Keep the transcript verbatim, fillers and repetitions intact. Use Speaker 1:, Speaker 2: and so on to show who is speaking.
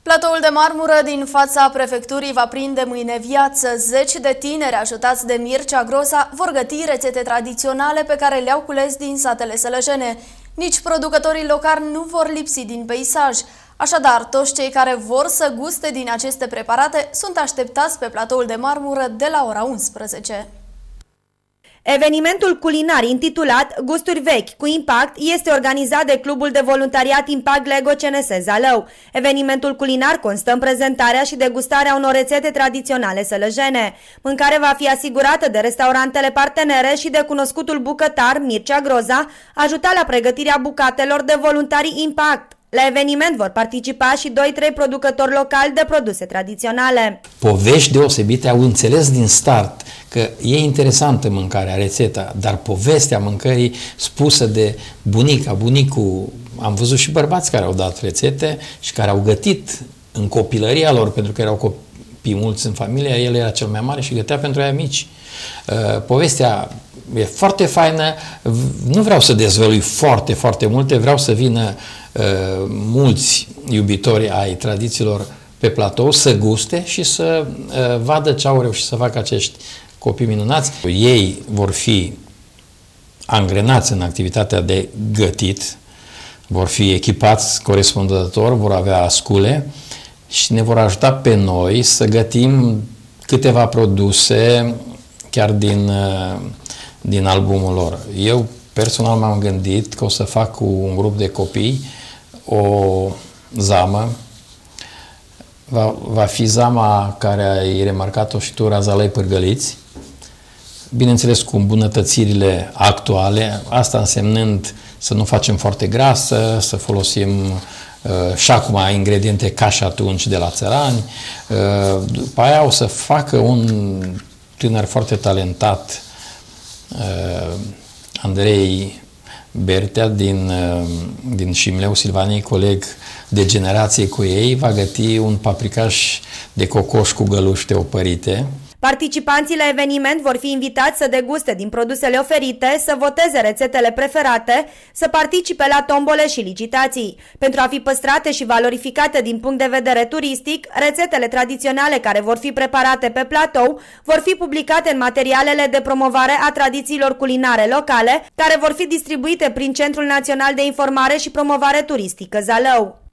Speaker 1: Platoul de marmură din fața prefecturii va prinde mâine viață. Zeci de tineri ajutați de Mircea Groza vor găti rețete tradiționale pe care le-au cules din satele sălăjene. Nici producătorii locali nu vor lipsi din peisaj. Așadar, toți cei care vor să guste din aceste preparate sunt așteptați pe Platoul de marmură de la ora unsprezece.
Speaker 2: Evenimentul culinar intitulat Gusturi vechi cu impact este organizat de Clubul de Voluntariat Impact Lego C N S Zalău. Evenimentul culinar constă în prezentarea și degustarea unor rețete tradiționale sălăjene. Mâncare va fi asigurată de restaurantele partenere și de cunoscutul bucătar Mircea Groza, ajutat la pregătirea bucatelor de voluntari Impact. La eveniment vor participa și doi trei producători locali de produse tradiționale.
Speaker 3: Povești deosebite, au înțeles din start că e interesantă mâncarea, rețeta, dar povestea mâncării spusă de bunica, bunicul, am văzut și bărbați care au dat rețete și care au gătit în copilăria lor, pentru că erau copii mulți în familie, el era cel mai mare și gătea pentru aia mici. Uh, povestea e foarte faină, nu vreau să dezvălui foarte, foarte multe, vreau să vină uh, mulți iubitori ai tradițiilor pe platou să guste și să uh, vadă ce au reușit să facă acești copii minunați. Ei vor fi angrenați în activitatea de gătit, vor fi echipați corespunzător, vor avea scule și ne vor ajuta pe noi să gătim câteva produse chiar din, din albumul lor. Eu personal m-am gândit că o să fac cu un grup de copii o zamă. Va, va fi zama care ai remarcat-o și tu, Razalai Pârgăliți, bineînțeles cu îmbunătățirile actuale, asta însemnând să nu facem foarte grasă, să folosim uh, și acum ingrediente ca și atunci de la țărani. Uh, după aia o să facă un tânăr foarte talentat, uh, Andrei Bertea din, uh, din Șimleu, Silvaniei, coleg de generație cu ei, va găti un paprikaș de cocoș cu găluște opărite.
Speaker 2: Participanții la eveniment vor fi invitați să deguste din produsele oferite, să voteze rețetele preferate, să participe la tombole și licitații. Pentru a fi păstrate și valorificate din punct de vedere turistic, rețetele tradiționale care vor fi preparate pe platou vor fi publicate în materialele de promovare a tradițiilor culinare locale, care vor fi distribuite prin Centrul Național de Informare și Promovare Turistică Zalău.